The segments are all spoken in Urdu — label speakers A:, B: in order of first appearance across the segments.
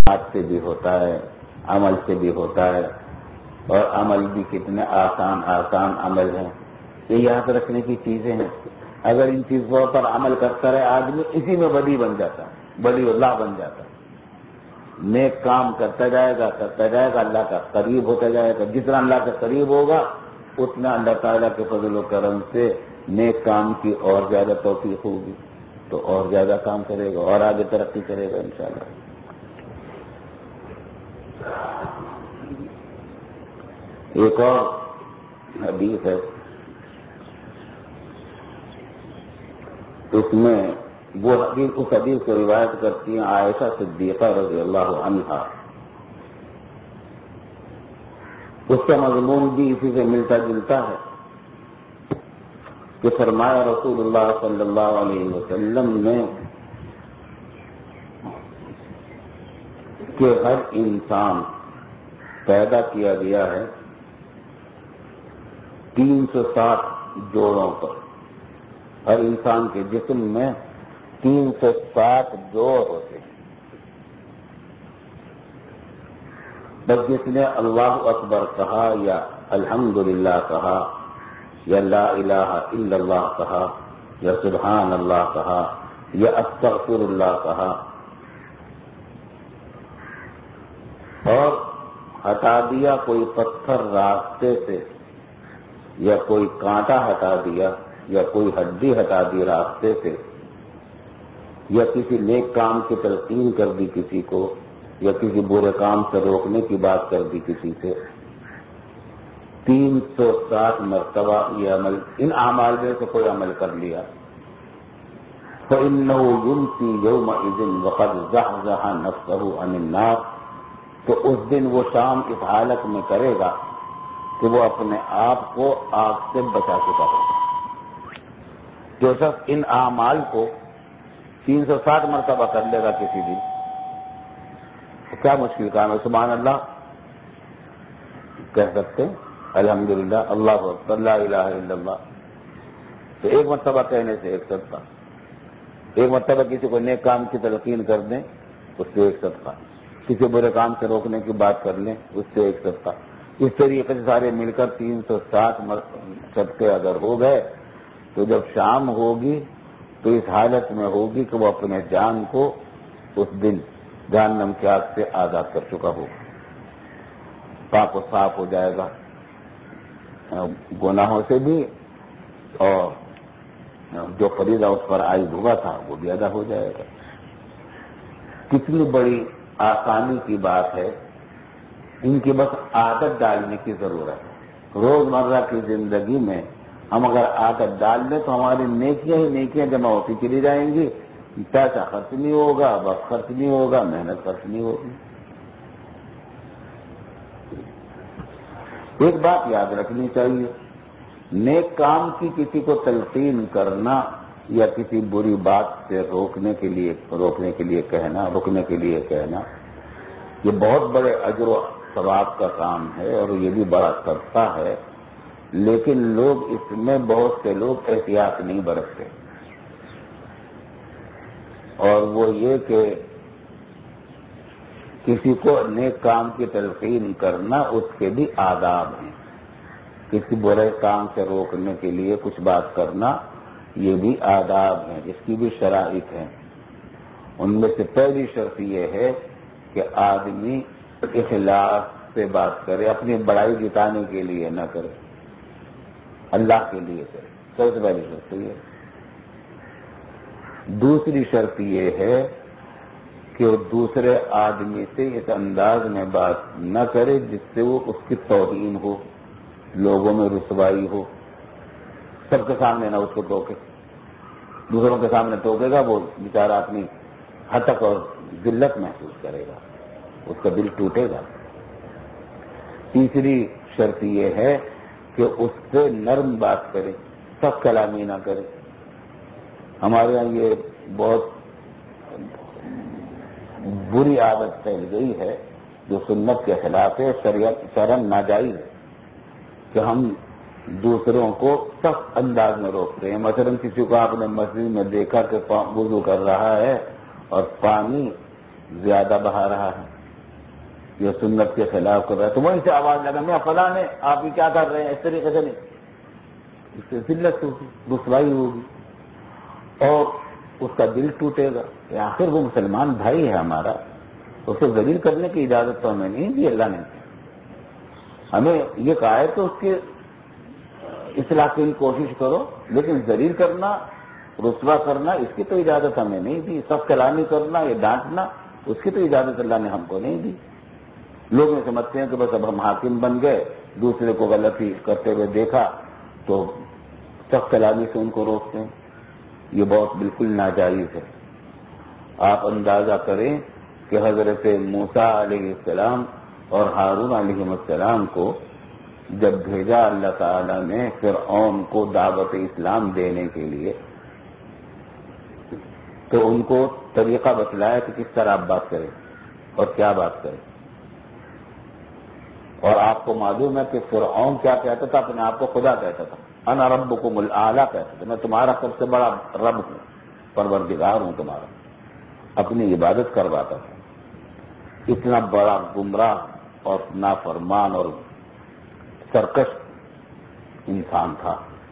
A: بات سے بھی ہوتا ہے، عمل سے بھی ہوتا ہے، اور عمل بھی کتنے آسان عمل ہیں، یہ یاد رکھنے کی چیزیں ہیں۔ اگر ان چیزوں پر عمل کرتا رہے آدمی، اسی میں ولی بن جاتا ہے، ولی اللہ بن جاتا ہے۔ نیک کام کرتا جائے گا اللہ کا قریب ہوتا جائے گا۔ جتنا اللہ کا قریب ہوگا اتنا اللہ تعالیٰ کے فضل و کرم سے نیک کام کی اور زیادہ توفیق ہوگی، تو اور زیادہ کام کرے گا اور آگے ترقی کرے گا انشاءاللہ۔ ایک اور حدیث ہے، اس میں اس حدیث کو روایت کرتی ہیں عائشہ صدیقہ رضی اللہ عنہا۔ اس کا مضمون بھی اسی سے ملتا جلتا ہے کہ فرمایا رسول اللہ صلی اللہ علیہ وسلم نے کہ ہر انسان پیدا کیا گیا ہے 360 جوڑوں پر۔ ہر انسان کے جسم میں 360 جوڑ ہوتے ہیں۔ بس جس نے اللہ اکبر کہا یا الحمدللہ کہا یا لا الہ الا اللہ کہا یا سبحان اللہ کہا یا استغفر اللہ کہا اور ہٹا دیا کوئی پتھر راستے سے، یا کوئی کانٹا ہٹا دیا، یا کوئی ہڈی ہٹا دی راستے سے، یا کسی نیک کام کی تلقین کر دی کسی کو، یا کسی برے کام سے روکنے کی بات کر دی کسی سے، 360 مرتبہ یہ عمل، ان اعمال میں سے کوئی عمل کر لیا، فَإِنَّهُ يُمْسِي يَوْمَئِذٍ وَقَدْ زَحْزَحَ نَفْسَهُ عَنِ النَّارِ، تو اس دن وہ شام اس حالت میں کرے گا کہ وہ اپنے آپ کو آگ سے بچا چکا ہوگا۔ جو شخص ان اعمال کو 360 مرتبہ کر لے گا کسی دن، تو کیا مشکل کام ہے؟ سبحان اللہ کہہ سکتے ہیں، الحمدللہ، اللہ اکبر، لا الہ الا اللہ، تو ایک مرتبہ کہنے سے ایک صدقہ، ایک مرتبہ کسی کو نیک کام کی تلقین کر دیں اس سے ایک صدقہ، کسی برے کام سے روکنے کی بات کر لیں اس سے ایک صدقہ۔ اس طریقے سے سارے مل کر 360 صدقے اگر ہو گئے تو جب شام ہوگی تو اس حالت میں ہوگی کہ وہ اپنے جان کو اس دن جہنم کی آگ سے آزاد کر چکا ہوگا، پاک و صاف ہو جائے گا گناہوں سے بھی، اور جو فریضہ اس پر عائد ہوا تھا وہ بھی ادا ہو جائے گا۔ کتنی بڑی آسانی کی بات ہے، ان کی بس عادت ڈالنے کی ضرورت ہے۔ روزمرہ کی زندگی میں ہم اگر عادت ڈال دیں تو ہماری نیکیاں ہی نیکیاں جمع ہوتی چلی جائیں گی، پیسہ خرچ نہیں ہوگا، وقت خرچ نہیں ہوگا، محنت خرچ نہیں ہوگی۔ ایک بات یاد رکھنی چاہیے، نیک کام کی کسی کو تلقین کرنا یا کسی بری بات سے روکنے کے لیے کہنا یہ بہت بڑے اجر و ثواب کا کام ہے، اور یہ بھی بڑا صدقہ ہے، لیکن لوگ اس میں بہت سے لوگ احتیاط نہیں برتتے، اور وہ یہ کہ کسی کو نیک کام کی تلقین کرنا اس کے بھی آداب ہیں، کسی برے کام سے روکنے کے لیے کچھ بات کرنا یہ بھی آداب ہیں، اس کی بھی شرائط ہیں۔ ان میں سے پہلی شرط یہ ہے کہ آدمی اخلاص سے بات کرے، اپنی بڑائی جتانے کے لیے نہ کرے، اللہ کے لیے کرے، سب سے پہلی شرط یہ ہے۔ دوسری شرط یہ ہے کہ وہ دوسرے آدمی سے اس انداز میں بات نہ کرے جس سے وہ اس کی توہین ہو، لوگوں میں رسوائی ہو، سب کے سامنے نہ اس کو ٹوکے، دوسروں کے سامنے ٹوکے گا وہ بیچارہ اپنی ہتک اور ذلت محسوس کرے گا، اس کا دل ٹوٹے گا۔ تیسری شرط یہ ہے کہ اس سے نرم بات کرے، سخت کلامی نہ کرے۔ ہمارے یہاں یہ بہت بری عادت پھیل گئی ہے جو سنت کے خلاف ہے، شرعاً ناجائز ہے، کہ ہم دوسروں کو سخت انداز میں روکتے ہیں۔ مثلا کسی کو آپ نے مسجد میں دیکھا کہ وضو کر رہا ہے اور پانی زیادہ بہا رہا ہے، یہ سنت کے خلاف کر رہا ہے تو وہیں سے آواز لگا میں فلاں نے آپ یہ کیا کر رہے ہیں، اس طریقے سے نہیں، اس سے ذلت ہوگی، رسوائی ہوگی اور اس کا دل ٹوٹے گا کہ آخر وہ مسلمان بھائی ہے ہمارا، اس کو ذلیل کرنے کی اجازت تو ہمیں نہیں دی اللہ نے، ہمیں یہ کہا ہے کہ اس کے اصلاح کی کوشش کرو، لیکن ذلیل کرنا، رسوا کرنا اس کی تو اجازت ہمیں نہیں دی، سخت کلامی کرنا، یہ ڈانٹنا اس کی تو اجازت اللہ نے ہم کو نہیں دی۔ لوگ یہ سمجھتے ہیں کہ بس اب ہم حاکم بن گئے، دوسرے کو غلطی کرتے ہوئے دیکھا تو سخت کلامی سے ان کو روکتے ہیں، یہ بہت بالکل ناجائز ہے۔ آپ اندازہ کریں کہ حضرت موسیٰ علیہ السلام اور ہارون علیہ السلام کو جب بھیجا اللہ تعالیٰ نے فرعون کو دعوت اسلام دینے کے لیے، تو ان کو طریقہ بتلایا کہ کس طرح آپ بات کریں اور کیا بات کریں۔ اور آپ کو معلوم ہے کہ فرعون کیا کہتا تھا، اپنے آپ کو خدا کہتا تھا، انا ربکم الاعلی کہتا تھا، میں تمہارا سب سے بڑا رب ہوں، پروردگار ہوں تمہارا، اپنی عبادت کرواتا تھا۔ اتنا بڑا گمراہ اور نافرمان اور سرکش انسان تھا،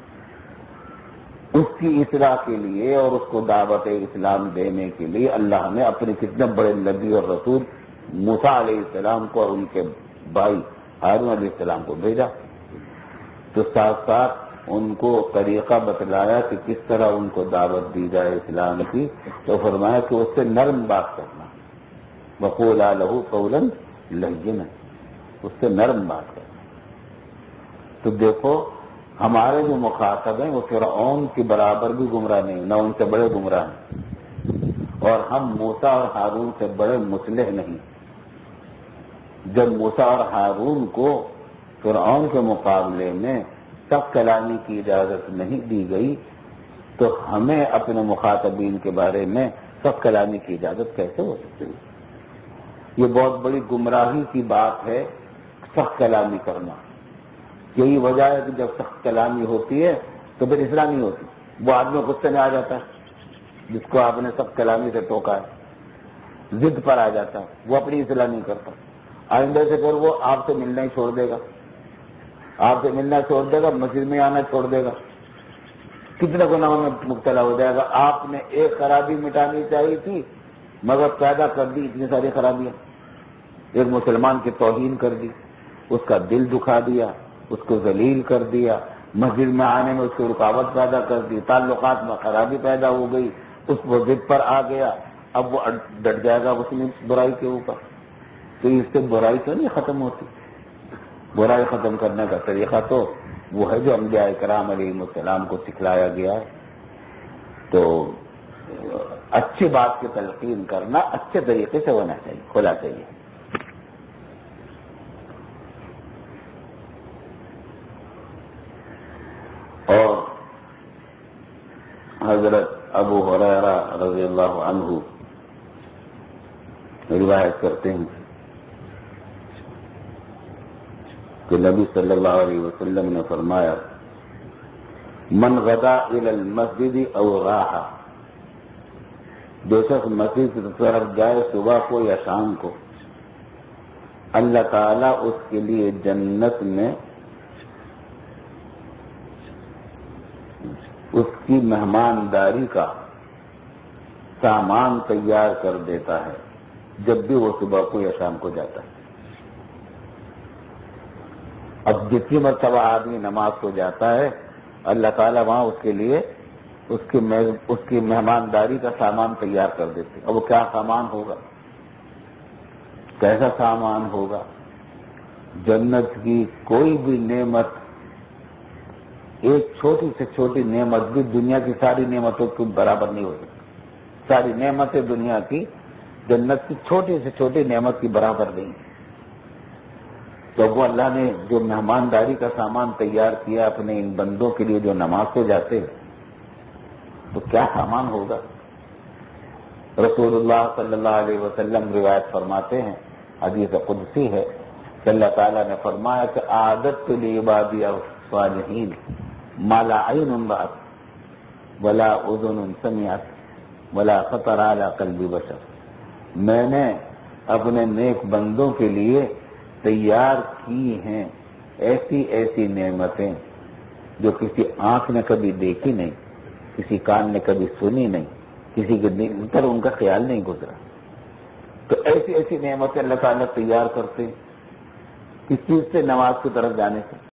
A: اس کی اصلاح کے لیے اور اس کو دعوت اسلام دینے کے لیے اللہ نے اپنے کتنے بڑے نبی اور رسول موسیٰ علیہ السلام کو اور ان کے بھائی ہارون علیہ السلام کو بھیجا، تو ساتھ ساتھ ان کو طریقہ بتلایا کہ کس طرح ان کو دعوت دی جائے اسلام کی، تو فرمایا کہ اس سے نرم بات کرنا، وقولا لہ قولا لینا، اس سے نرم بات کرنا۔ تو دیکھو ہمارے جو مخاطب ہیں وہ فرعون کے برابر بھی گمراہ نہیں، نہ ان سے بڑے گمراہ ہیں، اور ہم موسیٰ اور ہارون سے بڑے مصلح نہیں۔ جب موسیٰ اور ہارون کو فرعون کے مقابلے میں سخت کلامی کی اجازت نہیں دی گئی، تو ہمیں اپنے مخاطبین کے بارے میں سخت کلامی کی اجازت کیسے ہو سکتی ہے؟ یہ بہت بڑی گمراہی کی بات ہے سخت کلامی کرنا۔ یہی وجہ ہے کہ جب سخت کلامی ہوتی ہے تو پھر اصلاح نہیں ہوتی، وہ آدمی غصے میں آ جاتا ہے جس کو آپ نے سخت کلامی سے ٹوکا ہے، ضد پر آ جاتا ہے، وہ اپنی اصلاح نہیں کرتا، آئندہ سے پھر وہ آپ سے ملنا ہی چھوڑ دے گا، آپ سے ملنا چھوڑ دے گا، مسجد میں آنا چھوڑ دے گا، کتنے گناہوں میں مبتلا ہو جائے گا۔ آپ نے ایک خرابی مٹانی چاہیے تھی مگر پیدا کر دی اتنی ساری خرابیاں، ایک مسلمان کی توہین کر دی، اس کا دل دکھا دیا، اس کو ذلیل کر دیا، مسجد میں آنے میں اس کو رکاوٹ پیدا کر دی، تعلقات میں خرابی پیدا ہو گئی، اس کو ضد پر آ گیا، اب وہ ڈٹ جائے گا اس میں برائی کے اوپر۔ تو اس سے برائی کیوں نہیں ختم ہوتی؟ برائی ختم کرنے کا طریقہ تو وہ ہے جو انبیاء کرام علیہ السلام کو سکھلایا گیا ہے۔ تو اچھی بات کی تلقین کرنا اچھے طریقے سے ہونا چاہیے، کھلا چاہیے۔ اور حضرت ابو ہریرہ رضی اللہ عنہ روایت کرتے ہیں کہ نبی صلی اللہ علیہ وسلم نے فرمایا من غدا الی المسجد او راح، جو شخص مسجد کی طرف جائے صبح کو یا شام کو، اللہ تعالیٰ اس کے لیے جنت میں اس کی مہمانداری کا سامان تیار کر دیتا ہے جب بھی وہ صبح کو یا شام کو جاتا ہے۔ اب جتنی مرتبہ آدمی نماز کو جاتا ہے اللہ تعالیٰ وہاں اس کے لیے اس کی مہمانداری کا سامان تیار کر دیتے۔ اب وہ کیا سامان ہوگا، کیسا سامان ہوگا؟ جنت کی کوئی بھی نعمت، ایک چھوٹی سے چھوٹی نعمت بھی دنیا کی ساری نعمتوں کے برابر نہیں ہو سکتی۔ ساری نعمتیں دنیا کی جنت کی چھوٹی سے چھوٹی نعمت کی برابر نہیں۔ تو وہ اللہ نے جو مہمانداری کا سامان تیار کیا اپنے ان بندوں کے لیے جو نماز کو جاتے ہیں، تو کیا سامان ہوگا؟ رسول اللہ صلی اللہ علیہ وسلم روایت فرماتے ہیں، حدیث قدسی ہے کہ اللہ تعالیٰ نے فرمایا کہ اعددت لعبادی الصالحین ما لا عین رأت ولا اذن سمعت ولا خطر علی قلب بشر، میں نے اپنے نیک بندوں کے لیے تیار کی ہیں ایسی ایسی نعمتیں جو کسی آنکھ نے کبھی دیکھی نہیں، کسی کان نے کبھی سنی نہیں، کسی کے دل پر ان کا خیال نہیں گزرا. تو ایسی ایسی نعمتیں اللہ تعالیٰ تیار کرتے کس چیز سے؟ نماز کی طرف جانے سے.